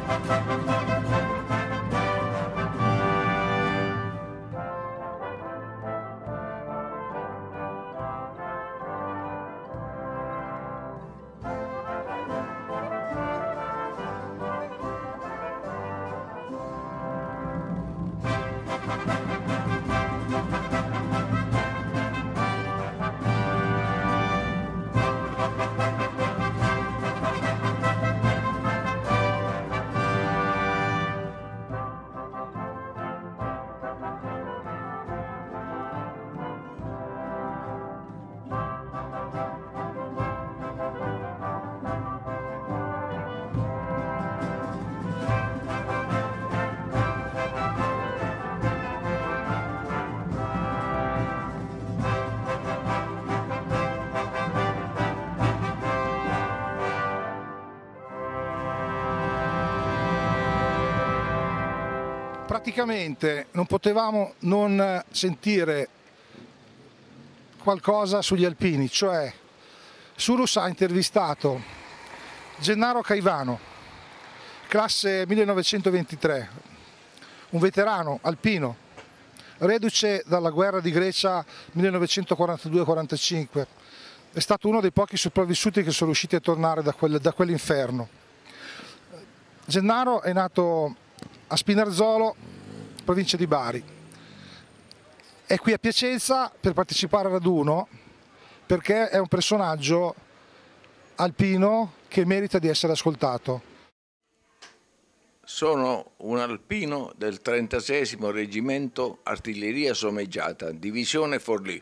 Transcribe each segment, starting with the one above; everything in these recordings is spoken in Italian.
Praticamente non potevamo non sentire qualcosa sugli alpini, cioè Surus ha intervistato Gennaro Caivano, classe 1923, un veterano alpino, reduce dalla guerra di Grecia 1942-45, è stato uno dei pochi sopravvissuti che sono riusciti a tornare da quell'inferno. Gennaro è nato a Spinarzolo, provincia di Bari. È qui a Piacenza per partecipare al raduno perché è un personaggio alpino che merita di essere ascoltato. Sono un alpino del 36° Reggimento Artiglieria Sommeggiata, Divisione Forlì,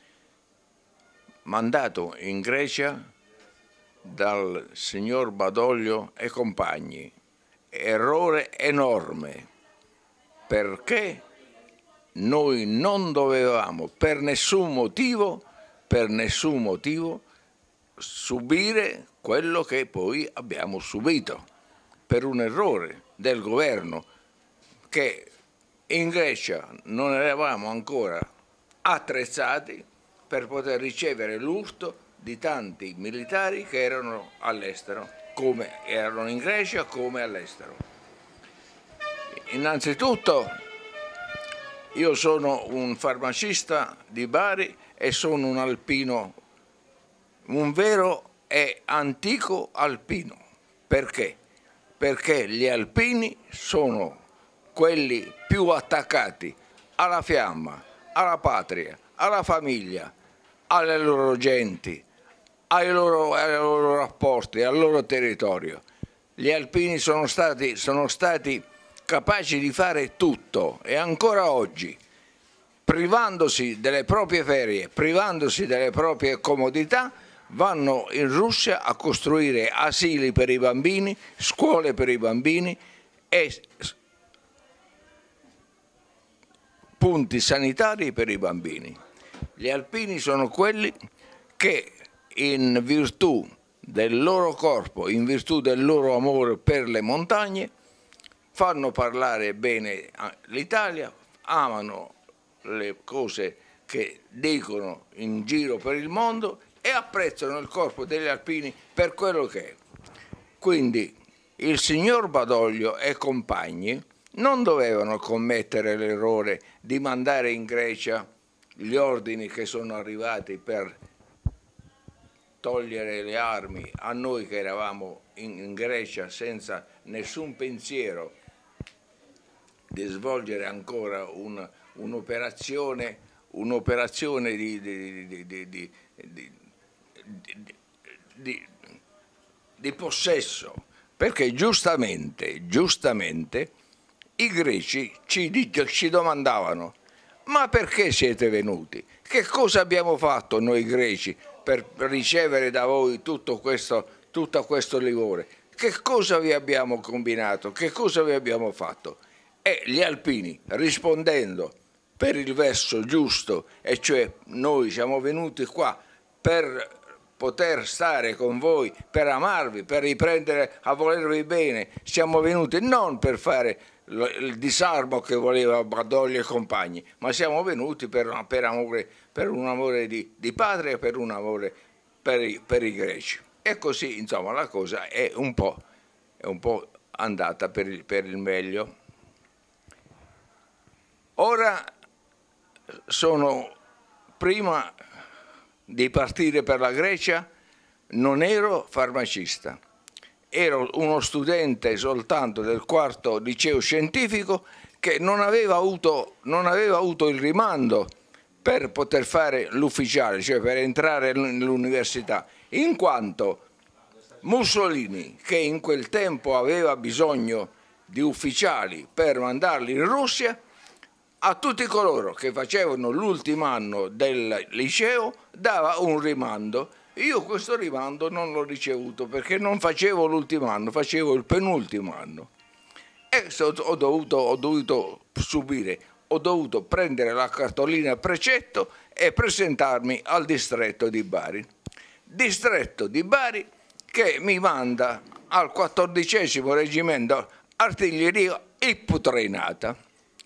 mandato in Grecia dal signor Badoglio e compagni. Errore enorme, perché noi non dovevamo per nessun motivo subire quello che poi abbiamo subito, per un errore del governo, che in Grecia non eravamo ancora attrezzati per poter ricevere l'urto di tanti militari che erano all'estero, come erano in Grecia come all'estero. Innanzitutto io sono un farmacista di Bari e sono un alpino, un vero e antico alpino. Perché? Perché gli alpini sono quelli più attaccati alla fiamma, alla patria, alla famiglia, alle loro genti, ai loro rapporti, al loro territorio. Gli alpini sono stati capaci di fare tutto e ancora oggi, privandosi delle proprie ferie, privandosi delle proprie comodità, vanno in Russia a costruire asili per i bambini, scuole per i bambini e punti sanitari per i bambini. Gli alpini sono quelli che in virtù del loro corpo, in virtù del loro amore per le montagne, fanno parlare bene l'Italia, amano le cose che dicono in giro per il mondo e apprezzano il corpo degli alpini per quello che è. Quindi il signor Badoglio e compagni non dovevano commettere l'errore di mandare in Grecia gli ordini che sono arrivati per togliere le armi a noi che eravamo in Grecia senza nessun pensiero di svolgere ancora un'operazione di possesso, perché giustamente i greci ci domandavano: ma perché siete venuti? Che cosa abbiamo fatto noi greci per ricevere da voi tutto questo livore? Che cosa vi abbiamo combinato? Che cosa vi abbiamo fatto? E gli alpini, rispondendo per il verso giusto, e cioè noi siamo venuti qua per poter stare con voi, per amarvi, per riprendere a volervi bene, siamo venuti non per fare il disarmo che voleva Badoglio e compagni, ma siamo venuti per un amore di patria, per un amore per i greci. E così, insomma, la cosa è un po' andata per il meglio. Ora prima di partire per la Grecia non ero farmacista, ero uno studente soltanto del quarto liceo scientifico che non aveva avuto il rimando per poter fare l'ufficiale, cioè per entrare nell'università, in quanto Mussolini, che in quel tempo aveva bisogno di ufficiali per mandarli in Russia, a tutti coloro che facevano l'ultimo anno del liceo dava un rimando. Io questo rimando non l'ho ricevuto perché non facevo l'ultimo anno, facevo il penultimo anno. E ho dovuto prendere la cartolina precetto e presentarmi al distretto di Bari. Distretto di Bari che mi manda al 14° reggimento artiglieria ipotrainata.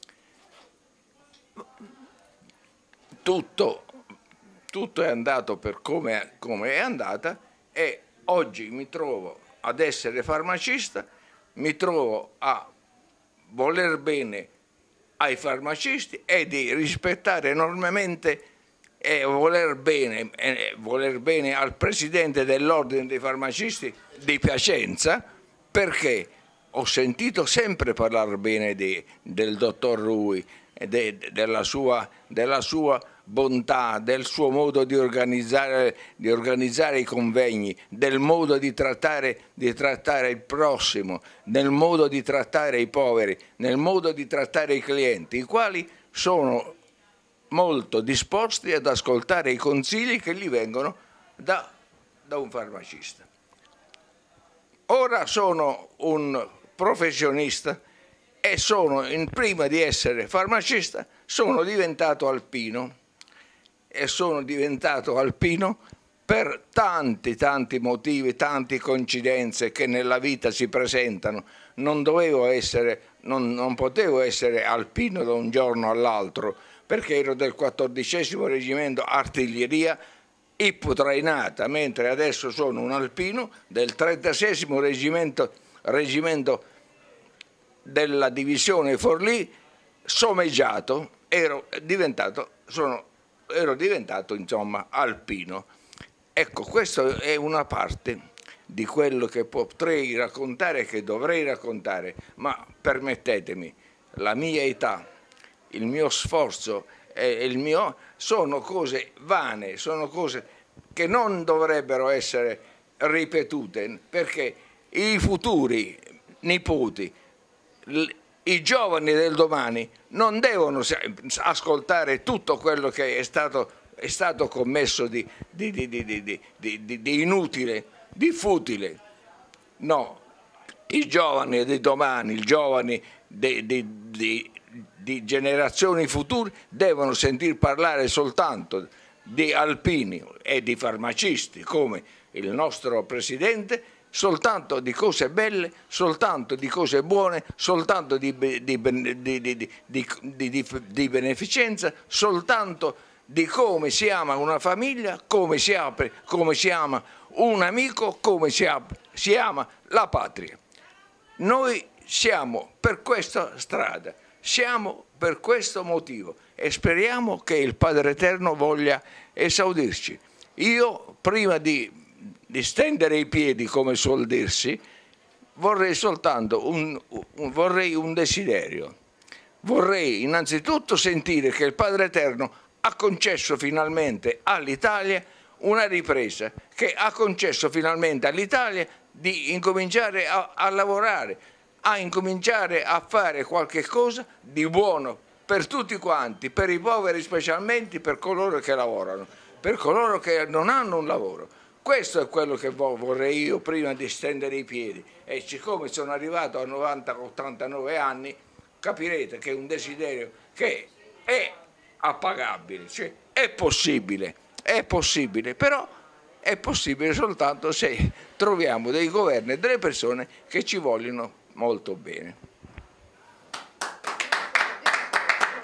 Tutto è andato per come è andata e oggi mi trovo ad essere farmacista, mi trovo a voler bene ai farmacisti e di rispettare enormemente e voler bene al presidente dell'ordine dei farmacisti di Piacenza, perché ho sentito sempre parlare bene del dottor Rui, della sua bontà, del suo modo di organizzare i convegni, del modo di trattare il prossimo, nel modo di trattare i poveri, nel modo di trattare i clienti, i quali sono molto disposti ad ascoltare i consigli che gli vengono da un farmacista. Ora sono un professionista e prima di essere farmacista sono diventato alpino. E sono diventato alpino per tanti motivi, tante coincidenze che nella vita si presentano. Non potevo essere alpino da un giorno all'altro, perché ero del 14° reggimento artiglieria ipotrainata, mentre adesso sono un alpino del 36° reggimento della divisione Forlì, someggiato, ero diventato insomma alpino. Ecco, questa è una parte di quello che potrei raccontare e che dovrei raccontare, ma permettetemi, la mia età, il mio sforzo sono cose vane, sono cose che non dovrebbero essere ripetute, perché i futuri nipoti, i giovani del domani non devono ascoltare tutto quello che è stato commesso di inutile, di futile. No, i giovani di domani, i giovani di generazioni future devono sentir parlare soltanto di alpini e di farmacisti come il nostro presidente, soltanto di cose belle, soltanto di cose buone, soltanto di beneficenza, soltanto di come si ama una famiglia, come si ama un amico, come si ama la patria. Noi siamo per questa strada, siamo per questo motivo e speriamo che il Padre Eterno voglia esaudirci. Io, prima di stendere i piedi, come suol dirsi, vorrei soltanto vorrei un desiderio. Vorrei innanzitutto sentire che il Padre Eterno ha concesso finalmente all'Italia una ripresa, che ha concesso finalmente all'Italia di incominciare a lavorare, a incominciare a fare qualche cosa di buono per tutti quanti, per i poveri specialmente, per coloro che lavorano, per coloro che non hanno un lavoro. Questo è quello che vorrei io prima di stendere i piedi, e siccome sono arrivato a 89 anni capirete che è un desiderio che è appagabile, cioè è possibile, però è possibile soltanto se troviamo dei governi e delle persone che ci vogliono molto bene.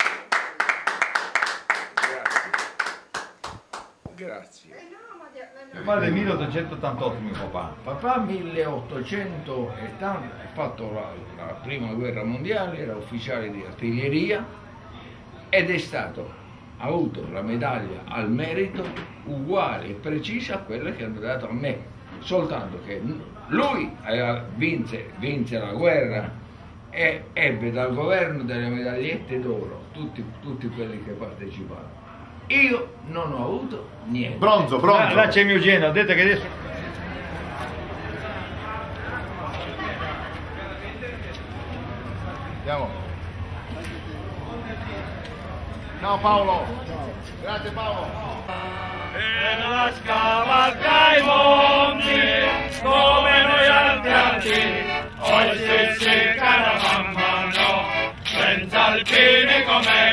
Grazie. Grazie. Ma del 1888 mio papà. Papà 1880 ha fatto la prima guerra mondiale, era ufficiale di artiglieria ed è stato, ha avuto la medaglia al merito uguale e precisa a quella che hanno dato a me, soltanto che lui vinse la guerra e ebbe dal governo delle medagliette d'oro, tutti quelli che parteciparono. Io non ho avuto niente. Bronzo. Là c'è mio Eugenio, ha detto che adesso... Andiamo. Ciao Paolo. Grazie Paolo. E la scavalca i monti come noi altri, oggi si secca la mamma no, senza alpini come